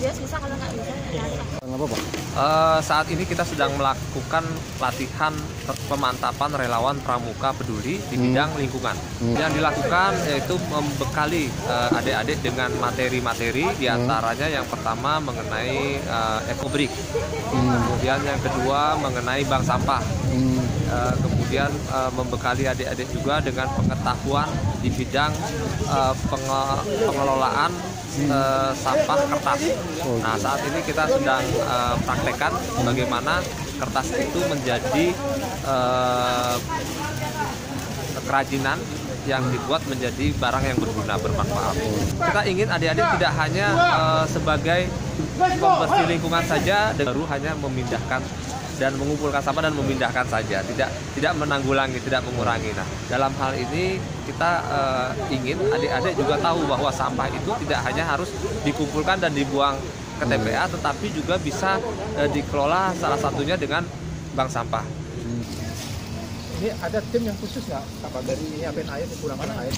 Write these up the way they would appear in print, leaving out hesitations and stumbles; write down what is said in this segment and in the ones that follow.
dia susah, kalau nggak bisa ya. Apa, Pak? Saat ini kita sedang melakukan pelatihan pemantapan relawan pramuka peduli di bidang lingkungan. Yang dilakukan yaitu membekali adik-adik dengan materi-materi, diantaranya yang pertama mengenai ekobrik, kemudian yang kedua mengenai bank sampah, kemudian membekali adik-adik juga dengan pengetahuan di bidang pengelolaan sampah kertas. Nah, saat ini kita sedang praktekkan bagaimana kertas itu menjadi kerajinan yang dibuat menjadi barang yang berguna, bermanfaat. Kita ingin adik-adik tidak hanya sebagai pembersih lingkungan saja, baru hanya memindahkan dan mengumpulkan sampah dan memindahkan saja, tidak menanggulangi, tidak mengurangi. Nah, dalam hal ini kita ingin adik-adik juga tahu bahwa sampah itu tidak hanya harus dikumpulkan dan dibuang ke TPA, tetapi juga bisa dikelola salah satunya dengan bank sampah. Ini ada tim yang khusus nggak? Apa dari nyiapin air, kekurangan air?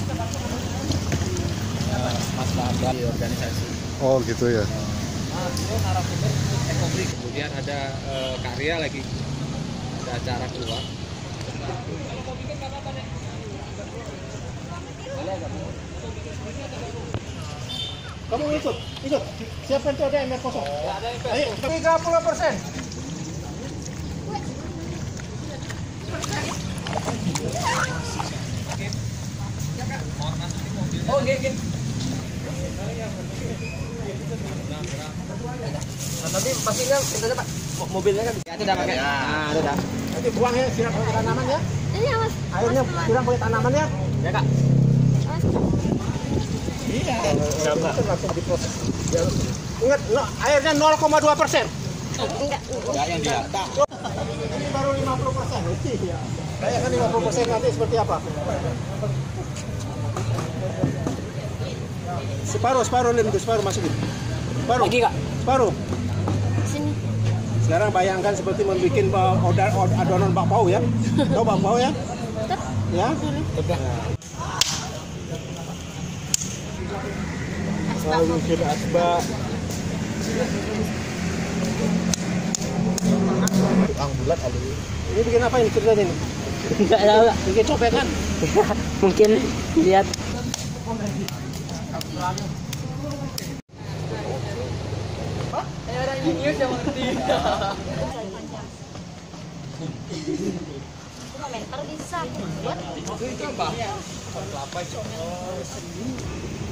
Mas Bambang di organisasi. Oh gitu ya. Narasumber ekobrik, kemudian ada karya lagi, ada acara keluar. Kamu ikut. Siapa itu ada ember kosong? Ayo, 30%. Oh, gini. Nanti pastinya kita Pak, mobilnya kan itu udah pakai. Nah, itu udah. Nanti buang ya, siram pakai tanaman ya. Iya, Mas. Airnya siram pakai tanaman ya. Ya, Kak. Mas. Iya. Itu langsung diproses. Ingat, airnya 0,2%. Enggak yang dilata. Ini baru 50%. Iya. Bayangkan 50% nanti seperti apa? Separuh Lim, separuh masukin. Separuh. Lagi, Kak. Separuh. Sini. Sekarang bayangkan seperti membuat adonan bakpao ya. Tahu bakpao ya? Ya. Mungkin asbak. Ang bulat alu. Ini bikin apa ini ceritanya ini? Enggak tahu, Kak. Bikin copetan. Mungkin lihat. Orang jenius yang mengerti. Komentar bisa buat. Itu apa? Kelapa itu.